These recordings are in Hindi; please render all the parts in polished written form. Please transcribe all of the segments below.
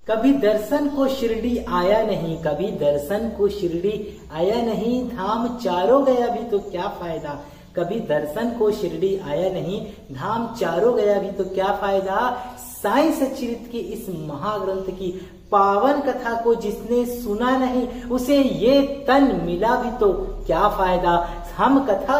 कभी दर्शन को शिरडी आया नहीं, कभी दर्शन को शिरडी आया नहीं, धाम चारों गया भी तो क्या फायदा। कभी दर्शन को शिरडी आया नहीं, धाम चारों गया भी तो क्या फायदा। साईं सच्चिदानंद के इस महाग्रंथ की पावन कथा को जिसने सुना नहीं, उसे ये तन मिला भी तो क्या फायदा। हम कथा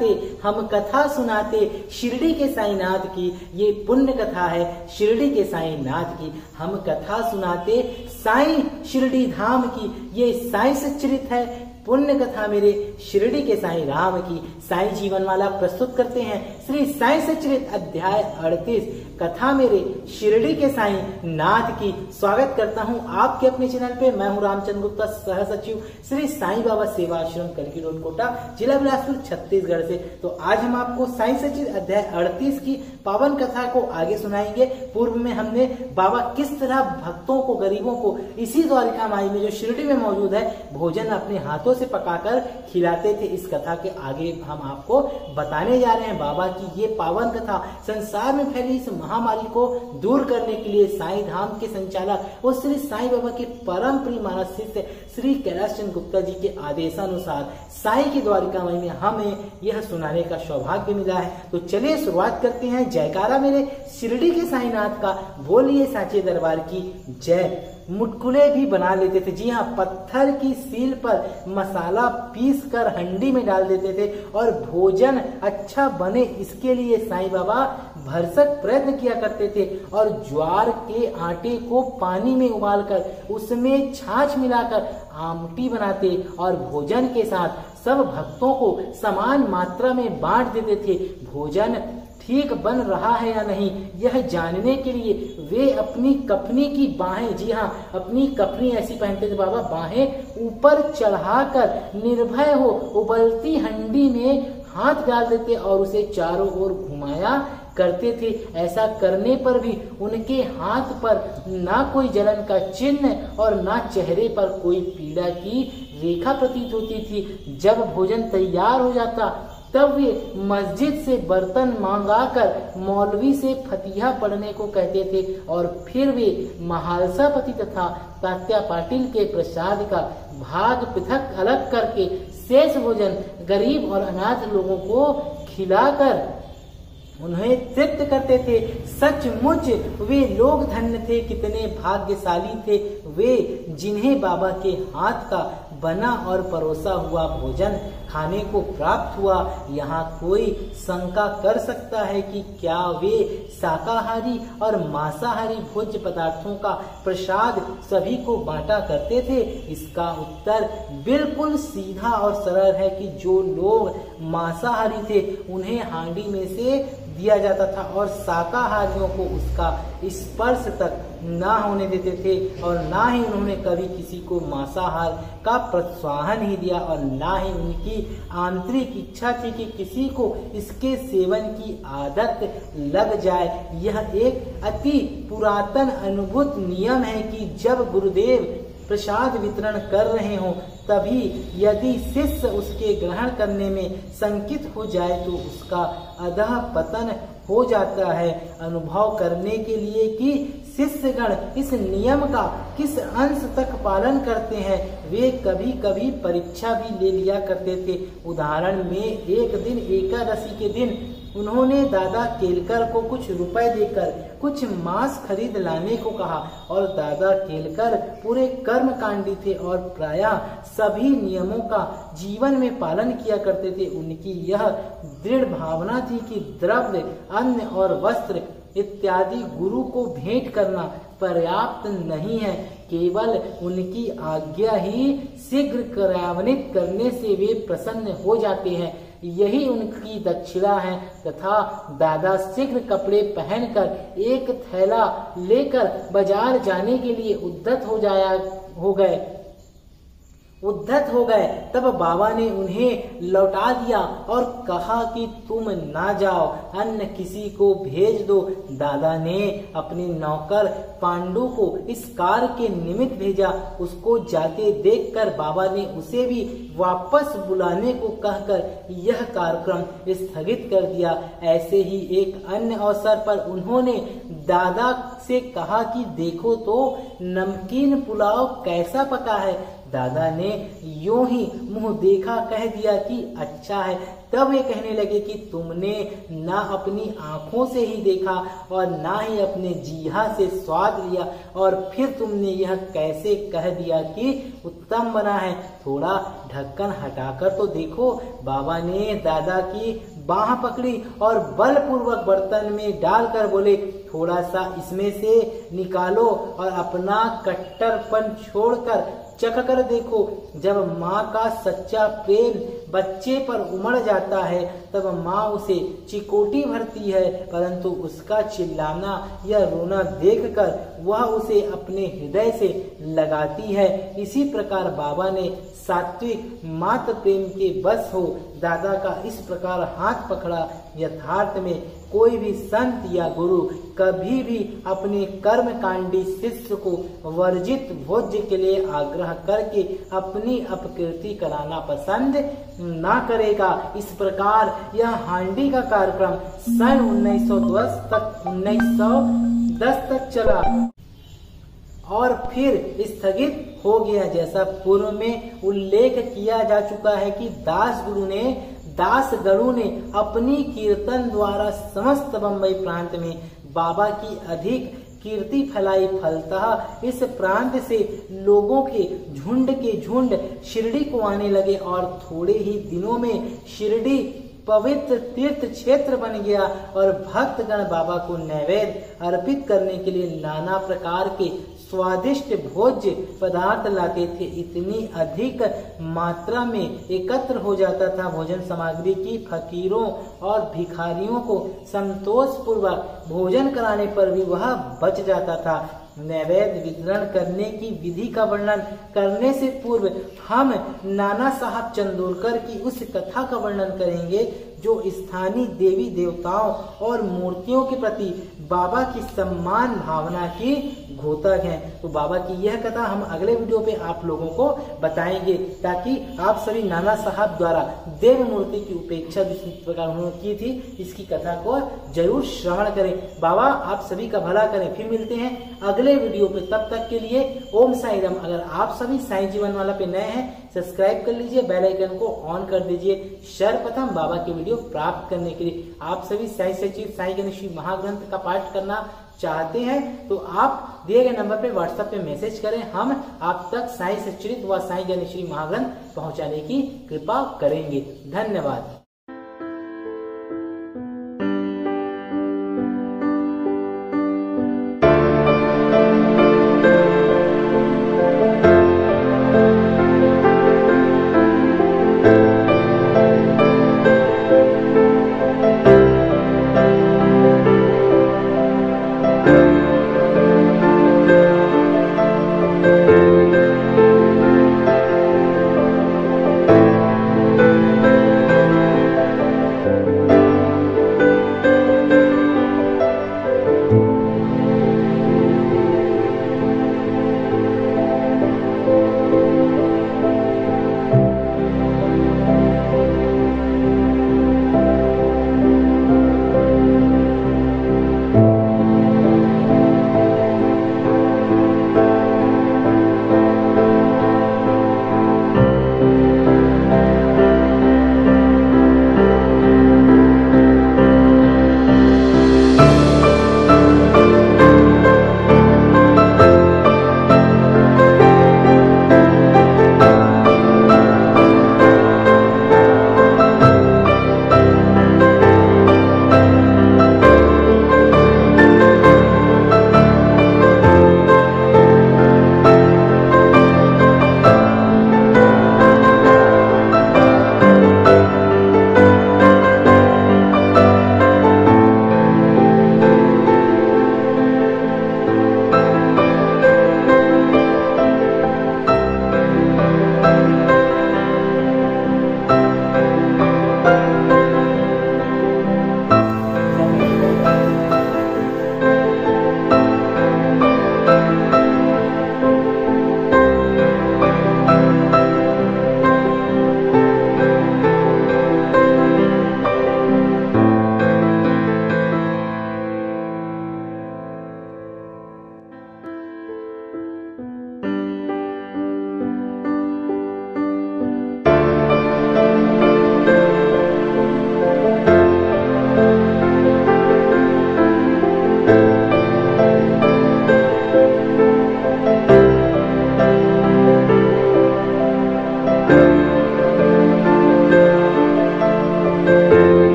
सुनाते शिरडी के साईनाथ की, ये पुण्य कथा है शिरडी के साईनाथ की। हम कथा सुनाते साईं शिरडी धाम की, ये साईं सच्चिदानंद है पुण्य कथा मेरे शिरडी के साईं राम की। साईं जीवनमाला प्रस्तुत करते हैं श्री साईं सच्चिदानंद अध्याय 38 कथा मेरे शिरडी के साईं नाथ की। स्वागत करता हूं आपके अपने चैनल पे। मैं हूं रामचंद्र गुप्ता, सह सचिव श्री साईं बाबा सेवा आश्रम कलकी रोड कोटा, जिला बिलासपुर, छत्तीसगढ़ से। तो आज हम आपको साईं सच्चिदानंद अध्याय 38 की पावन कथा को आगे सुनाएंगे। पूर्व में हमने बाबा किस तरह भक्तों को, गरीबों को इसी द्वारिका माई में जो शिरडी में मौजूद है, भोजन अपने हाथों से पकाकर खिलाते थे। इस कथा के आगे हम आपको बताने जा रहे हैं बाबा की ये पावन कथा। संसार में फैली इस महामारी को दूर करने के लिए साईं धाम के संचालक और श्री साईं बाबा के परम प्रिय मानस शिष्य श्री कैलाश चंद्र गुप्ता जी के आदेशानुसार साईं की द्वारिका माई में हमें यह सुनाने का सौभाग्य मिला है। तो चलिए शुरुआत करते हैं। जयकारा मेरे शिरडी के साईनाथ का, बोलिए साचे दरबार की जय। मुटकुले भी बना लेते थे, जी हाँ, पत्थर की सील पर मसाला पीस कर हंडी में डाल देते थे और भोजन अच्छा बने इसके लिए साईं बाबा भरसक प्रयत्न किया करते थे। और ज्वार के आटे को पानी में उबालकर उसमें छाछ मिलाकर आमटी बनाते और भोजन के साथ सब भक्तों को समान मात्रा में बांट देते थे। भोजन ठीक बन रहा है या नहीं यह जानने के लिए वे अपनी कफनी की बाहें, जी हाँ, अपनी कफनी ऐसी पहनते थे बाबा, बाहें ऊपर चढ़ाकर निर्भय हो उबलती हंडी में हाथ डाल देते और उसे चारों ओर घुमाया करते थे। ऐसा करने पर भी उनके हाथ पर ना कोई जलन का चिन्ह और ना चेहरे पर कोई पीड़ा की रेखा प्रतीत होती थी। जब भोजन तैयार हो जाता तब वे मस्जिद से बर्तन मंगाकर मौलवी से फतिहा पढ़ने को कहते थे और फिर वे महालसापति तथा तात्या पाटिल के प्रसाद का भाग पृथक अलग करके शेष भोजन गरीब और अनाथ लोगों को खिलाकर उन्हें तृप्त करते थे। सचमुच वे लोग धन्य थे, कितने भाग्यशाली थे वे जिन्हें बाबा के हाथ का बना और परोसा हुआ भोजन खाने को प्राप्त हुआ। यहाँ कोई शंका कर सकता है कि क्या वे शाकाहारी और मांसाहारी भोज्य पदार्थों का प्रसाद सभी को बांटा करते थे। इसका उत्तर बिल्कुल सीधा और सरल है कि जो लोग मांसाहारी थे उन्हें हांडी में से दिया जाता था और शाकाहारियों को उसका स्पर्श तक ना होने देते थे और ना ही उन्होंने कभी किसी को मांसाहार का प्रोत्साहन ही दिया और ना ही उनकी आंतरिक इच्छा थी कि किसी को इसके सेवन की आदत लग जाए। यह एक अति पुरातन अनुभूत नियम है कि जब गुरुदेव प्रसाद वितरण कर रहे हों तभी यदि शिष्य उसके ग्रहण करने में संकित हो जाए तो उसका अधः पतन हो जाता है। अनुभव करने के लिए कि शिष्यगण इस नियम का किस अंश तक पालन करते हैं वे कभी कभी परीक्षा भी ले लिया करते थे। उदाहरण में एक दिन एकादशी के दिन उन्होंने दादा केलकर को कुछ रुपए देकर कुछ मांस खरीद लाने को कहा और दादा केलकर पूरे कर्मकांडी थे और प्रायः सभी नियमों का जीवन में पालन किया करते थे। उनकी यह दृढ़ भावना थी कि द्रव्य, अन्न और वस्त्र इत्यादि गुरु को भेंट करना पर्याप्त नहीं है, केवल उनकी आज्ञा ही शीघ्र क्रियान्वित करने से वे प्रसन्न हो जाते हैं। यही उनकी दक्षिणा है तथा दादा शीघ्र कपड़े पहनकर एक थैला लेकर बाजार जाने के लिए उद्धत हो गए। तब बाबा ने उन्हें लौटा दिया और कहा कि तुम ना जाओ, अन्य किसी को भेज दो। दादा ने अपने नौकर पांडु को इस कार्य के निमित्त भेजा। उसको जाते देखकर बाबा ने उसे भी वापस बुलाने को कहकर यह कार्यक्रम स्थगित कर दिया। ऐसे ही एक अन्य अवसर पर उन्होंने दादा से कहा कि देखो तो नमकीन पुलाव कैसा पका है। दादा ने यूं ही मुंह देखा कह दिया कि अच्छा है। तब वे कहने लगे कि तुमने ना अपनी आंखों से ही देखा और ना ही अपने जीहा से स्वाद लिया, और फिर तुमने यह कैसे कह दिया कि उत्तम बना है। थोड़ा ढक्कन हटाकर तो देखो। बाबा ने दादा की बाह पकड़ी और बलपूर्वक बर्तन में डालकर बोले, थोड़ा सा इसमें से निकालो और अपना कट्टरपन छोड़कर चख कर देखो। जब माँ का सच्चा प्रेम बच्चे पर उमड़ जाता है तब माँ उसे चिकोटी भरती है, परंतु उसका चिल्लाना या रोना देखकर वह उसे अपने हृदय से लगाती है। इसी प्रकार बाबा ने सात्विक मातृ प्रेम के बस हो दादा का इस प्रकार हाथ पकड़ा। यथार्थ में कोई भी संत या गुरु कभी भी अपने कर्म कांडी शिष्य को वर्जित भोज्य के लिए आग्रह करके अपनी अपकीर्ति कराना पसंद ना करेगा। इस प्रकार यह हांडी का कार्यक्रम सन 1910 तक चला और फिर स्थगित हो गया। जैसा पूर्व में उल्लेख किया जा चुका है कि दास गणु ने अपनी कीर्तन द्वारा समस्त बंबई प्रांत में बाबा की अधिक कीर्ति फैलाई। फलतः इस प्रांत से लोगों के झुंड शिरडी को आने लगे और थोड़े ही दिनों में शिरडी पवित्र तीर्थ क्षेत्र बन गया और भक्तगण बाबा को नैवेद्य अर्पित करने के लिए नाना प्रकार के स्वादिष्ट भोज्य पदार्थ लाते थे। इतनी अधिक मात्रा में एकत्र हो जाता था भोजन सामग्री की फकीरों और भिखारियों को संतोष पूर्वक भोजन कराने पर भी वह बच जाता था। नैवेद्य वितरण करने की विधि का वर्णन करने से पूर्व हम नाना साहब चंदोरकर की उस कथा का वर्णन करेंगे जो स्थानीय देवी देवताओं और मूर्तियों के प्रति बाबा की सम्मान भावना की घोतक है। तो बाबा की यह कथा हम अगले वीडियो पे आप लोगों को बताएंगे, ताकि आप सभी नाना साहब द्वारा देव मूर्ति की उपेक्षा जिस प्रकार उन्होंने की थी, इसकी कथा को जरूर श्रवण करें। बाबा आप सभी का भला करें। फिर मिलते हैं अगले वीडियो पे, तब तक के लिए ओम साई राम। अगर आप सभी साई जीवन वाला पे नए हैं, सब्सक्राइब कर लीजिए, बेल आइकन को ऑन कर दीजिए सर्वप्रथम बाबा के वीडियो प्राप्त करने के लिए। आप सभी साई सचिव साई गणेश महाग्रंथ का पाठ करना चाहते हैं तो आप दिए गए नंबर पे व्हाट्सएप पे मैसेज करें, हम आप तक साई सचरित व साई गणेश महाग्रंथ पहुंचाने की कृपा करेंगे। धन्यवाद।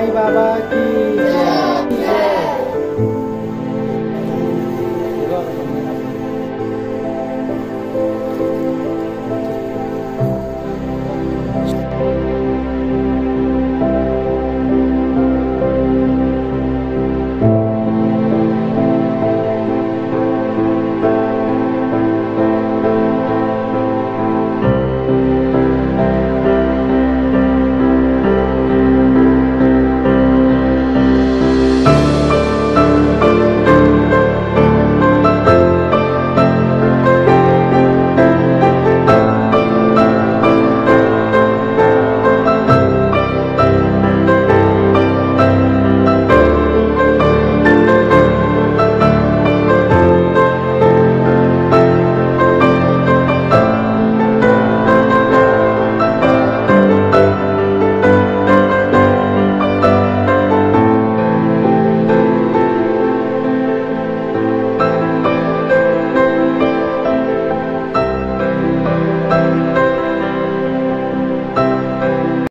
साईं बाबा की।